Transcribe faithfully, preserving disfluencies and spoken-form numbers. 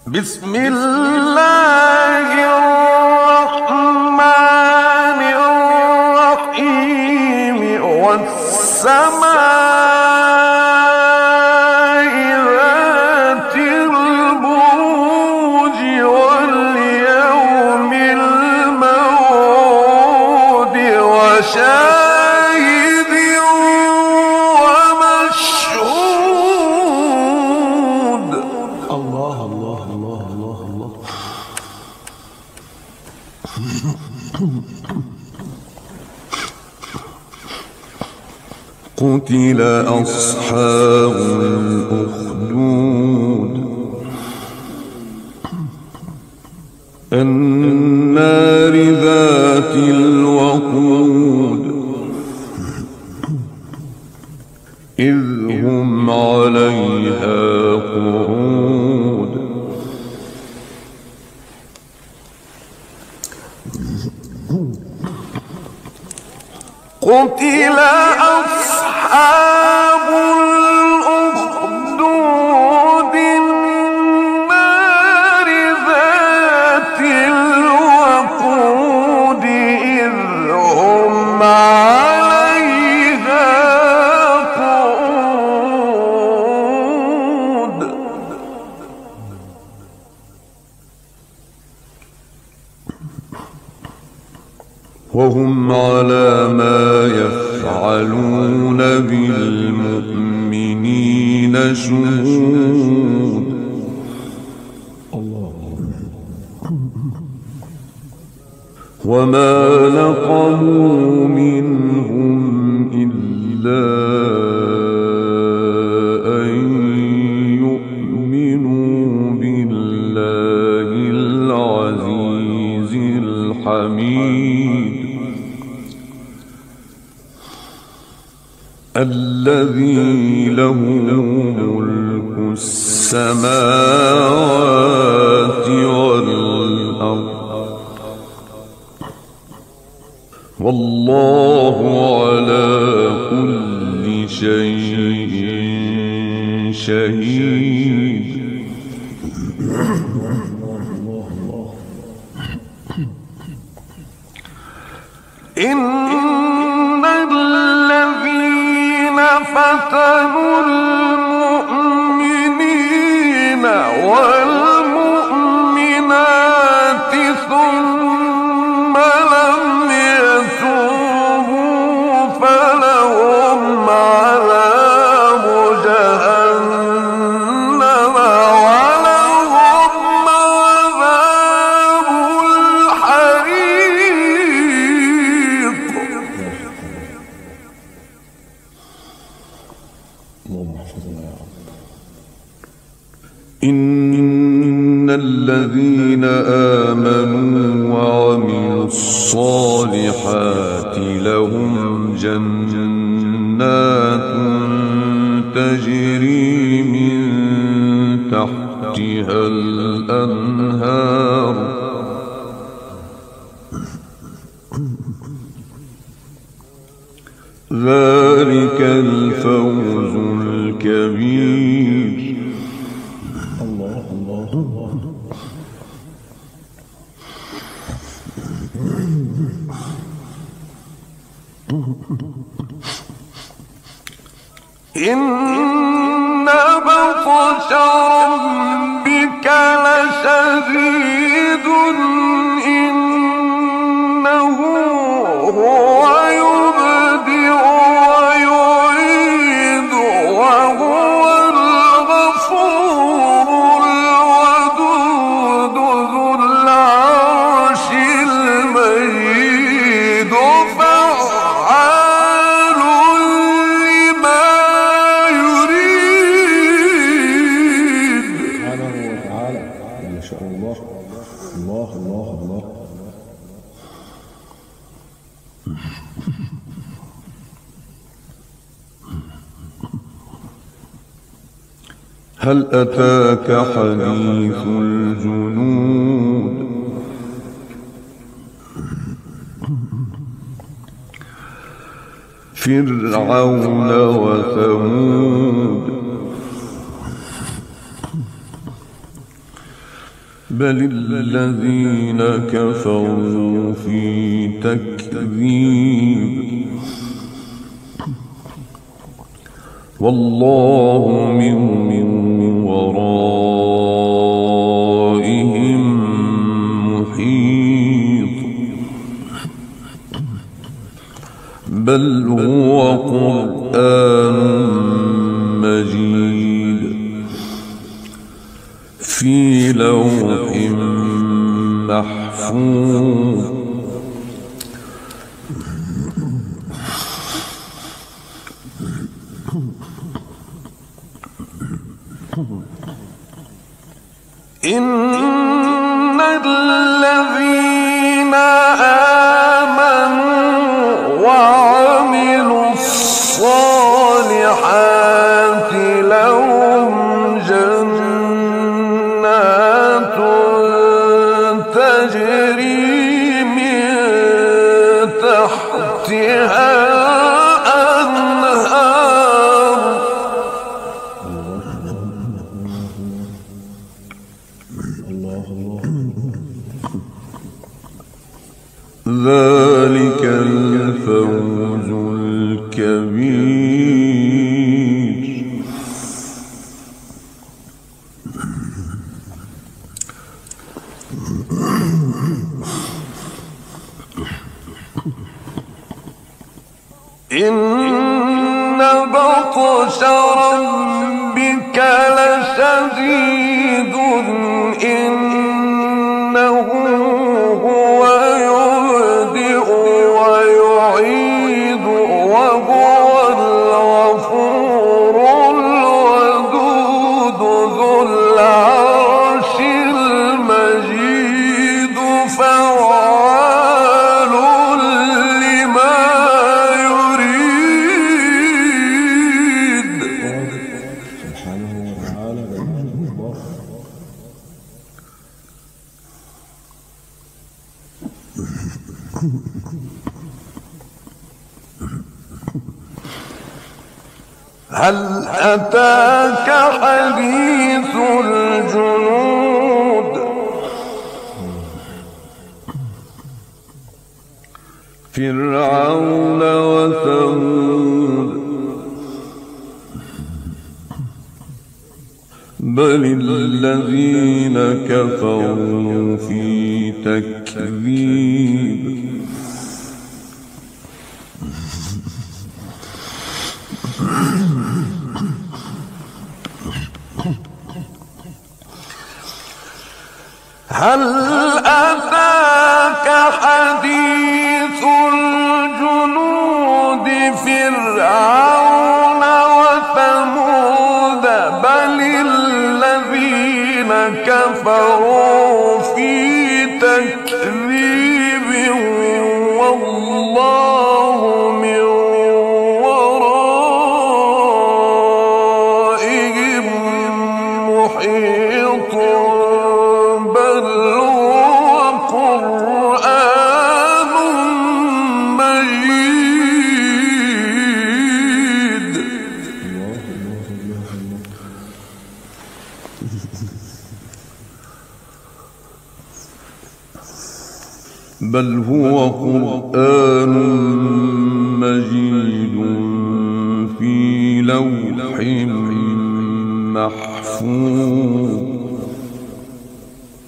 بسم الله الرحمن الرحيم والسماء ذات البروج واليوم الموعود وشاهد ومشهود. الله الله الله الله الله. قتل أصحاب الأخدود النار ذات الوقود إذ هم عليها قعود قتل أصحاب الأخدود النار ذات الوقود إذ هم عليها قعود وهم على ما يفعلون بالمؤمنين شهود. وما نقموا منهم إلا أن يؤمنوا بالله العزيز الحميد الذي له ملك السماوات والأرض والله على كل شيء شهيد. إن الذين فتنوا المؤمنين والمؤمنات ثم لم يتوبوا فلهم عذاب جهنم ولهم عذاب الحريق. إن الذين آمنوا وعملوا الصالحات لهم جنات تجري من تحتها الأنهار ذلك الفوز الكبير. الله الله الله. إن بطش ربك لشديد إنه هو يبدئ ويعيد وهو الغفور الودود ذو العرش المجيد فعال لما يريد. سبحانه وتعالى ما شاء الله. الله الله الله. هل أتاك حديث الجنود فرعون وثمود بل الذين كفروا في تكذيب والله من ورائهم محيط بل هو قرآن مجيد في لوح محفوظ إن الذين آمنوا وعملوا الصالحات لهم جنات تجري من تحتها أنهار ذلك الفوز الكبير إن بطش ربك لشديد إنه هو يبدئ ويعيد وهو الغفور الودود ذو العرش المجيد فعال لما يريد سبحانه وتعالى. هل أتاك حديث الجنود فرعون وثمود بل الذين كفروا في تكذيب هل أتاك حديث الجنود فرعون وثمود بل الذين كفروا في تكذيب والله من ورائهم محيط بل هو قرآن مجيد بل هو قرآن مجيد في لوح محفوظ